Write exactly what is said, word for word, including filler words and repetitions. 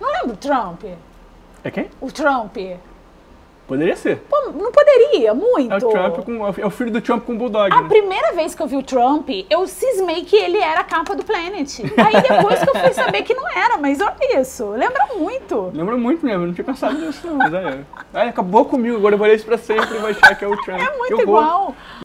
Não lembra o Trump? É quem? O Trump. Poderia ser. Pô, não poderia, muito. É o Trump com, é o filho do Trump com o Bulldog. A né? primeira vez que eu vi o Trump, eu cismei que ele era a capa do Planet. Aí depois que eu fui saber que não era, mas olha isso, lembra muito. Lembra muito mesmo, não tinha pensado nisso não. Mas aí, aí acabou comigo, agora eu vou ler isso pra sempre e vou achar que é o Trump. É muito Que horror. igual.